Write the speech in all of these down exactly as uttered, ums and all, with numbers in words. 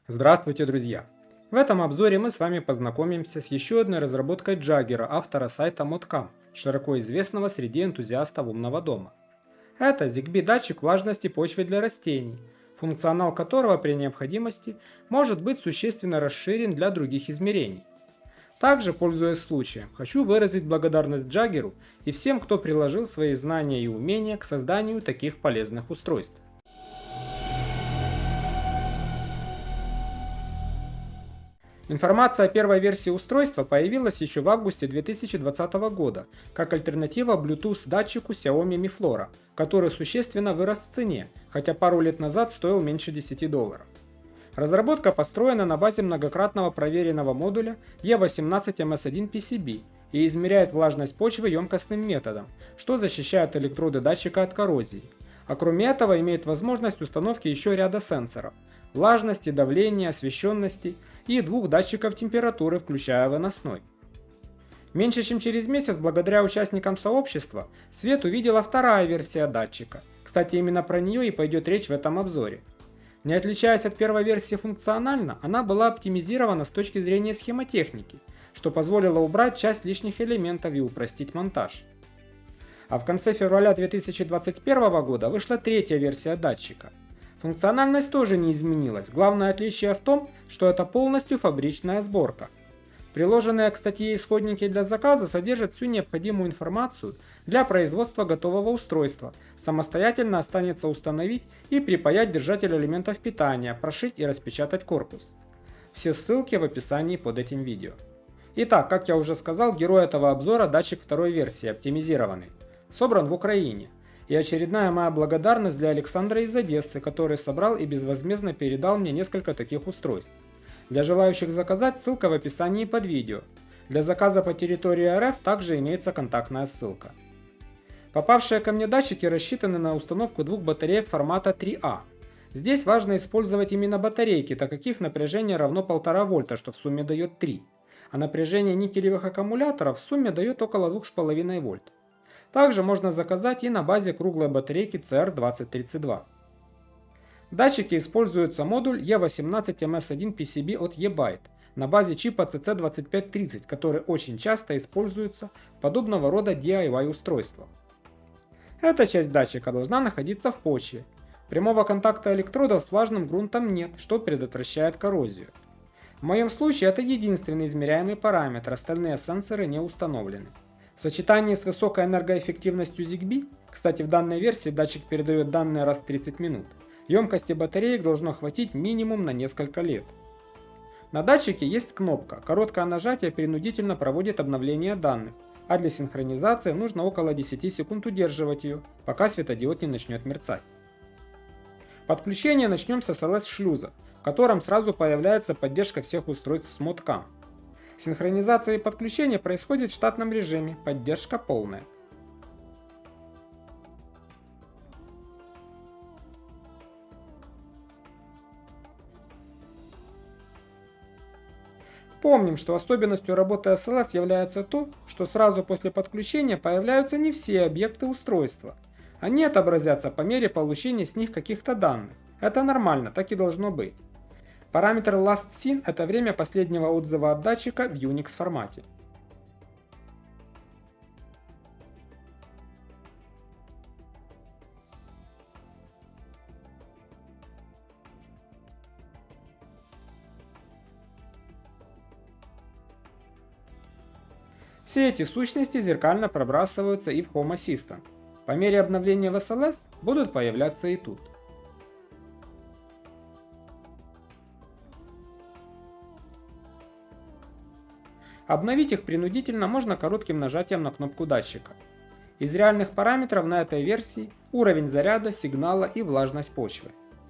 Здравствуйте, друзья! В этом обзоре мы с вами познакомимся с еще одной разработкой Джаггера, автора сайта Modcam, широко известного среди энтузиастов умного дома. Это Zigbee датчик влажности почвы для растений, функционал которого при необходимости может быть существенно расширен для других измерений. Также, пользуясь случаем, хочу выразить благодарность Джаггеру и всем, кто приложил свои знания и умения к созданию таких полезных устройств. Информация о первой версии устройства появилась еще в августе две тысячи двадцатого года, как альтернатива Bluetooth датчику Xiaomi Mi Flora, который существенно вырос в цене, хотя пару лет назад стоил меньше десяти долларов. Разработка построена на базе многократного проверенного модуля и восемнадцать эм эс один пи си би и измеряет влажность почвы емкостным методом, что защищает электроды датчика от коррозии. А кроме этого имеет возможность установки еще ряда сенсоров – влажности, давления, освещенности и двух датчиков температуры, включая выносной. Меньше чем через месяц, благодаря участникам сообщества, свет увидела вторая версия датчика. Кстати, именно про нее и пойдет речь в этом обзоре. Не отличаясь от первой версии функционально, она была оптимизирована с точки зрения схемотехники, что позволило убрать часть лишних элементов и упростить монтаж. А в конце февраля две тысячи двадцать первого года вышла третья версия датчика. Функциональность тоже не изменилась, главное отличие в том, что это полностью фабричная сборка. Приложенные к статье исходники для заказа содержат всю необходимую информацию для производства готового устройства, самостоятельно останется установить и припаять держатель элементов питания, прошить и распечатать корпус. Все ссылки в описании под этим видео. Итак, как я уже сказал, герой этого обзора датчик второй версии, оптимизированный, собран в Украине. И очередная моя благодарность для Александра из Одессы, который собрал и безвозмездно передал мне несколько таких устройств. Для желающих заказать, ссылка в описании под видео. Для заказа по территории эр эф также имеется контактная ссылка. Попавшие ко мне датчики рассчитаны на установку двух батареек формата три а. Здесь важно использовать именно батарейки, так как их напряжение равно полтора вольта, что в сумме дает три. А напряжение никелевых аккумуляторов в сумме дает около двух с половиной вольт. Также можно заказать и на базе круглой батарейки си эр двадцать тридцать два. В датчике используется модуль и восемнадцать эм эс один пи си би от eByte на базе чипа си си двадцать пять тридцать, который очень часто используется в подобного рода ди ай вай устройствах. Эта часть датчика должна находиться в почве. Прямого контакта электродов с влажным грунтом нет, что предотвращает коррозию. В моем случае это единственный измеряемый параметр, остальные сенсоры не установлены. В сочетании с высокой энергоэффективностью Zigbee, кстати, в данной версии датчик передает данные раз в тридцать минут, емкости батареек должно хватить минимум на несколько лет. На датчике есть кнопка, короткое нажатие принудительно проводит обновление данных, а для синхронизации нужно около десяти секунд удерживать ее, пока светодиод не начнет мерцать. Подключение начнем с эс эл эс-шлюза, в котором сразу появляется поддержка всех устройств с Modcam. Синхронизация и подключение происходит в штатном режиме, поддержка полная. Помним, что особенностью работы эс эл эс является то, что сразу после подключения появляются не все объекты устройства. Они отобразятся по мере получения с них каких-то данных. Это нормально, так и должно быть. Параметр last seen – это время последнего отзыва от датчика в Unix формате. Все эти сущности зеркально пробрасываются и в Home Assistant. По мере обновления в эс эл эс будут появляться и тут. Обновить их принудительно можно коротким нажатием на кнопку датчика. Из реальных параметров на этой версии уровень заряда, сигнала и влажность почвы.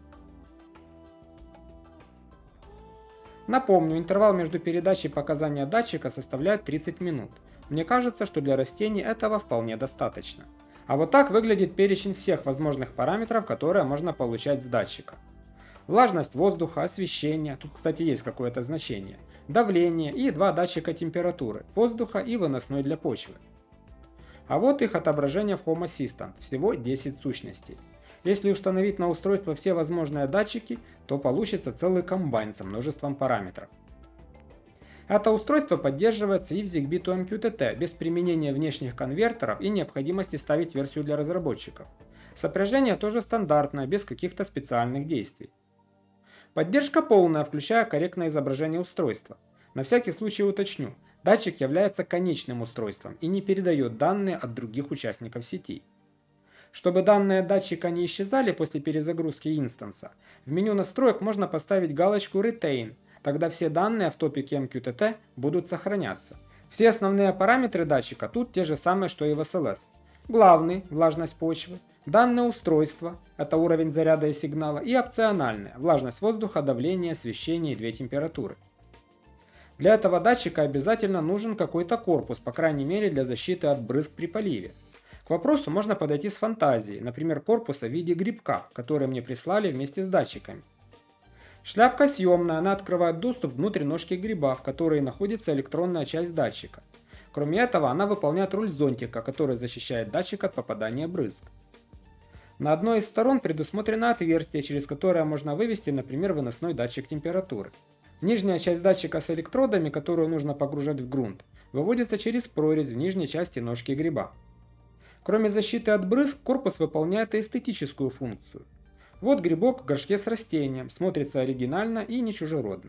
Напомню, интервал между передачей показания датчика составляет тридцать минут. Мне кажется, что для растений этого вполне достаточно. А вот так выглядит перечень всех возможных параметров, которые можно получать с датчика. Влажность воздуха, освещение, тут, кстати, есть какое-то значение, давление и два датчика температуры, воздуха и выносной для почвы. А вот их отображение в Home Assistant, всего десять сущностей. Если установить на устройство все возможные датчики, то получится целый комбайн со множеством параметров. Это устройство поддерживается и в Zigbee ту эм кью ти ти без применения внешних конвертеров и необходимости ставить версию для разработчиков. Сопряжение тоже стандартное, без каких-то специальных действий. Поддержка полная, включая корректное изображение устройства. На всякий случай уточню, датчик является конечным устройством и не передает данные от других участников сети. Чтобы данные датчика не исчезали после перезагрузки инстанса, в меню настроек можно поставить галочку Retain, тогда все данные в топике эм кью ти ти будут сохраняться. Все основные параметры датчика тут те же самые, что и в эс эл эс. Главный – влажность почвы, данные устройства – это уровень заряда и сигнала, и опциональные – влажность воздуха, давление, освещение и две температуры. Для этого датчика обязательно нужен какой-то корпус, по крайней мере для защиты от брызг при поливе. К вопросу можно подойти с фантазией, например, корпуса в виде грибка, который мне прислали вместе с датчиками. Шляпка съемная, она открывает доступ внутрь ножки гриба, в которой находится электронная часть датчика. Кроме этого, она выполняет роль зонтика, который защищает датчик от попадания брызг. На одной из сторон предусмотрено отверстие, через которое можно вывести, например, выносной датчик температуры. Нижняя часть датчика с электродами, которую нужно погружать в грунт, выводится через прорезь в нижней части ножки гриба. Кроме защиты от брызг, корпус выполняет и эстетическую функцию. Вот грибок в горшке с растением, смотрится оригинально и не чужеродно.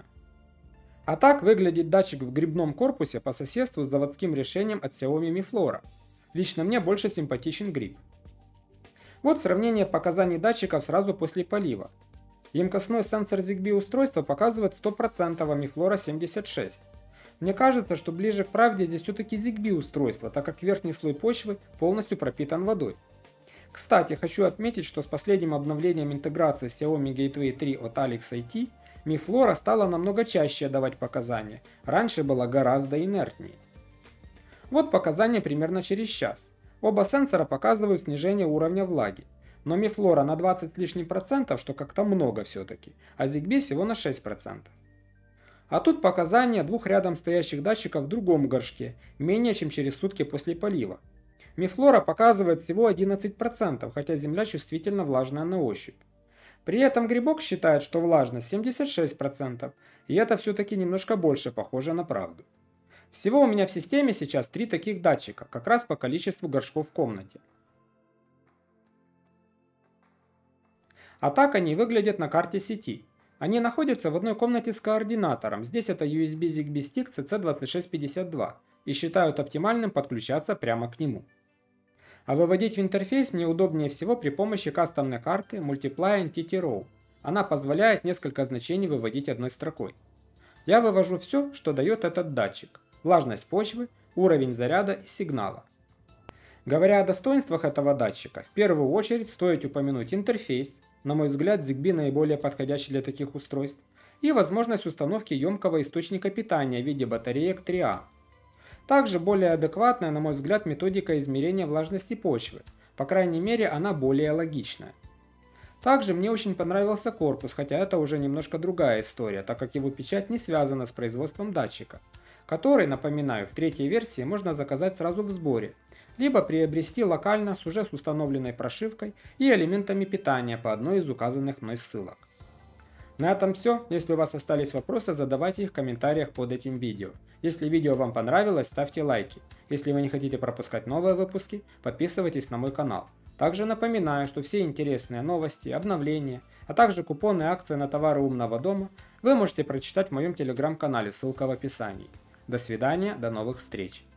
А так выглядит датчик в грибном корпусе по соседству с заводским решением от Xiaomi Mi Flora. Лично мне больше симпатичен гриб. Вот сравнение показаний датчиков сразу после полива. Емкостной сенсор Zigbee устройства показывает сто процентов, а Mi Flora семьдесят шесть процентов. Мне кажется, что ближе к правде здесь все-таки Zigbee устройство, так как верхний слой почвы полностью пропитан водой. Кстати, хочу отметить, что с последним обновлением интеграции Xiaomi Gateway три от Alex ай ти, Mi Flora стала намного чаще давать показания, раньше была гораздо инертнее. Вот показания примерно через час. Оба сенсора показывают снижение уровня влаги, но Mi Flora на двадцать с лишним процентов, что как-то много все-таки, а Zigbee всего на шесть процентов. А тут показания двух рядом стоящих датчиков в другом горшке, менее чем через сутки после полива. Mi Flora показывает всего одиннадцать процентов, хотя земля чувствительно влажная на ощупь. При этом грибок считает, что влажность семьдесят шесть процентов, и это все-таки немножко больше похоже на правду. Всего у меня в системе сейчас три таких датчика, как раз по количеству горшков в комнате. А так они выглядят на карте сети. Они находятся в одной комнате с координатором, здесь это ю эс би Zigbee Stick си си двадцать шесть пятьдесят два, и считают оптимальным подключаться прямо к нему. А выводить в интерфейс мне удобнее всего при помощи кастомной карты Multiply Entity Row. Она позволяет несколько значений выводить одной строкой. Я вывожу все, что дает этот датчик. Влажность почвы, уровень заряда и сигнала. Говоря о достоинствах этого датчика, в первую очередь стоит упомянуть интерфейс, на мой взгляд Zigbee наиболее подходящий для таких устройств, и возможность установки емкого источника питания в виде батареек три а. Также более адекватная, на мой взгляд, методика измерения влажности почвы, по крайней мере она более логичная. Также мне очень понравился корпус, хотя это уже немножко другая история, так как его печать не связана с производством датчика, который, напоминаю, в третьей версии можно заказать сразу в сборе, либо приобрести локально с уже с установленной прошивкой и элементами питания по одной из указанных мной ссылок. На этом все. Если у вас остались вопросы, задавайте их в комментариях под этим видео. Если видео вам понравилось, ставьте лайки. Если вы не хотите пропускать новые выпуски, подписывайтесь на мой канал. Также напоминаю, что все интересные новости, обновления, а также купоны и акции на товары умного дома вы можете прочитать в моем телеграм-канале, ссылка в описании. До свидания, до новых встреч!